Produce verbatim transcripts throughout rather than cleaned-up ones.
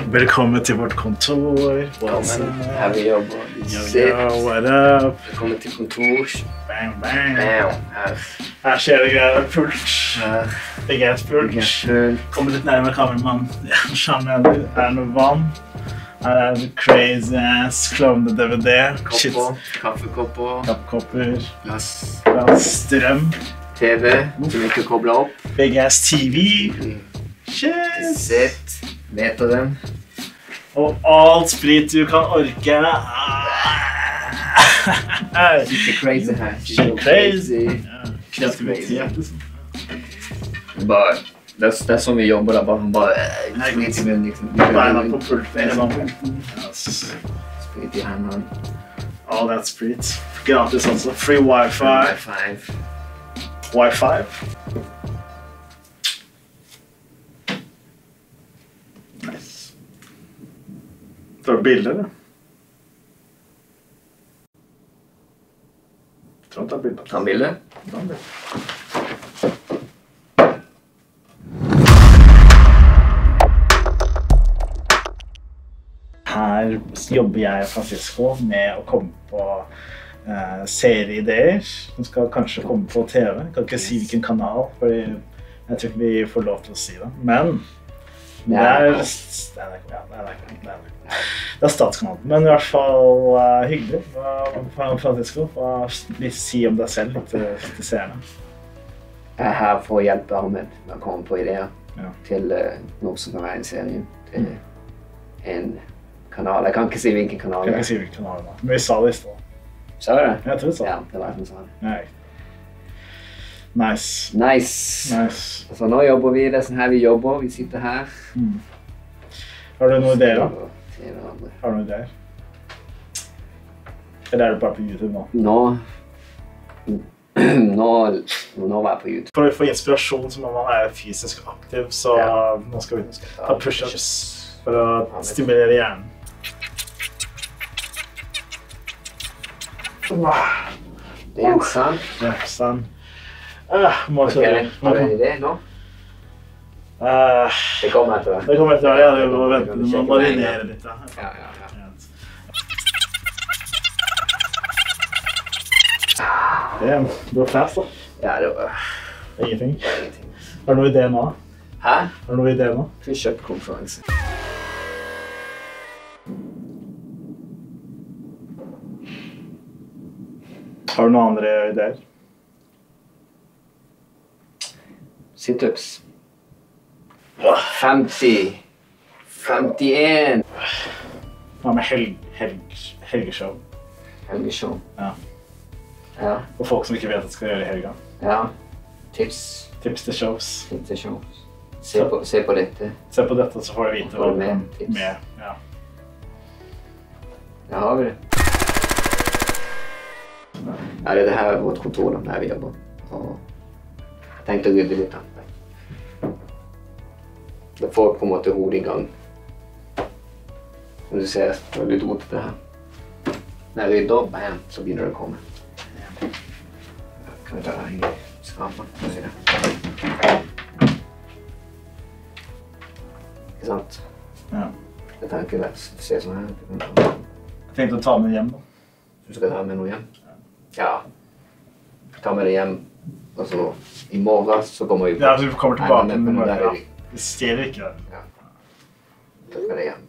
Velkommen til vårt kontor. Velkommen, her vi jobber. Yo, yo, what up? Velkommen til kontor. Bang, bang. Bam, her. Her skjer det greier. Pult. Her. Begge er pult. Begge er pult. Kommer litt nærmere kameramann. Ja, skjønner jeg. Er det noe vann? Her er det crazy ass klovne-D V D. Kopper, kaffekopper. Kappkopper. Glass. Glass. Strøm. T V, som ikke kobler opp. Big ass T V. Shit. Sett. Meteren. Og alt sprit du kan orke. Ikke crazy her. Ikke crazy. Kreativitet. Bare, det er, det er sånn vi jobber da, bare, bare sprit i munnen liksom. Beina på pulten. Sprit i hendene. All that sprit. Gratis altså. Free wifi. Wifi. Wifi. Nice. Tar du bilder, eller? Jeg tror han tar bilder. Ta en bilde. Ta en bilde. Her jobber jeg og Francisco med å komme på uh, serieideer som skal kanskje komme på T V. Jeg kan ikke si hvilken kanal, for jeg tror ikke vi får lov til å si det. Men det er, det er, ja, det er, det er, det er statskanalen. Men i hvert fall uh, hyggelig. Hva, Francisco, hva vil du si om deg selv til, til seerne? Jeg er her for å hjelpe Ahmed med å komme på ideer Ja. til uh, noe som kan være en serie, til en kanal. Jeg kan ikke si hvilken kanal Jeg det kan er. ikke si hvilken kanal det er, men vi sa det i stedet. Sa du det? Jeg tror det sa. Ja, det var jeg som sa det. Nei. Nice. Nice. Nice. Så nå jobber vi, det er sånn her vi jobber, vi sitter her. Mm. Har du noen ideer da? Til hverandre. Har du noen ideer? Eller er du bare på YouTube nå? Nå, nå, nå var jeg på YouTube. For å få inspirasjon så må man være fysisk aktiv, så Ja. nå skal vi ta push-ups for å stimulere hjernen. Det er en sang. Ja, sånn. Uh, må Ok, så har du en idé nå? Uh, Det kommer etter det. det kommer etter det, ja, det må vente, du må marinere litt. Da. Ja, ja, ja. Damn, du er fast da. Ja, det var Ingenting. ingenting. Har du noen idé nå? Hæ? Har du noen idé nå? Push-up-konferanse. Har du noen andre ideer? Sit-ups. femti. femtien. Hva med helg, helg, helgeshow? Helgeshow. Ja. Ja. Og folk som ikke vet at skal gjøre i helga. Ja. Tips. Tips til shows. Tips til show. Se på, se på dette. Se på dette, så får du vite hva Får du med kan tips. med. Ja. Der har vi det. Ja, det her er vårt kontor da, der vi jobber. Og jeg tenkte å rydde litt da. Det får på en måte hodet i gang. Som du ser, det er litt rotete her. Når jeg rydder, bam, så begynner det å komme. Kan vi ta deg i skrapen? Ikke sant? Ja. Jeg tenker det, se sånn her. Jeg tenkte å ta med hjem da. Du skal ta med noe hjem? Ja. Ta med det hjem. Og så i morgen så kommer vi på. Ja, så vi kommer tilbake Nei, men- med men noe. der er Ja. vi. Det stjeler ikke det. Ja. Ta med det hjem.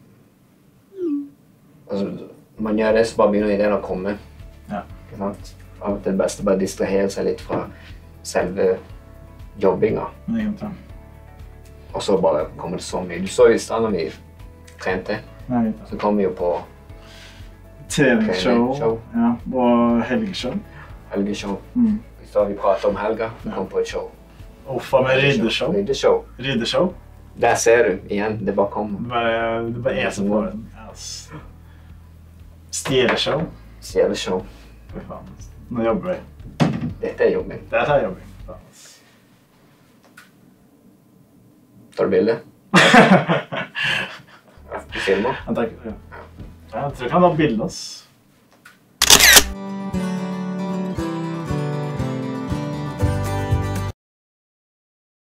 Altså, man gjør det, så bare begynner ideen å komme. Ja. Ikke sant? Av og til det beste bare distrahere seg litt fra selve jobbinga. Men det er ikke Og så bare kommer det så mye. Du så jo i stedet når vi trente, Nei, ikke så kom vi jo på treningsshow. Treningsshow. Ja, og helgeshow. helgeshow. Mm. Så vi pratet om helga, vi Ja. kom på et show. Uffa med riddeshow. Riddeshow. Riddeshow. Der ser du igjen, det bare kommer. Det bare, det bare er som på den. Ja, s- Stjeleshow. Stjeleshow. Fy faen. Nå jobber vi. Dette er jobbing. Det er jobbing. Faen, ass. Tar du bilde? Du filmer? Jeg tenker, ja. Jeg tror ikke han har bildet oss.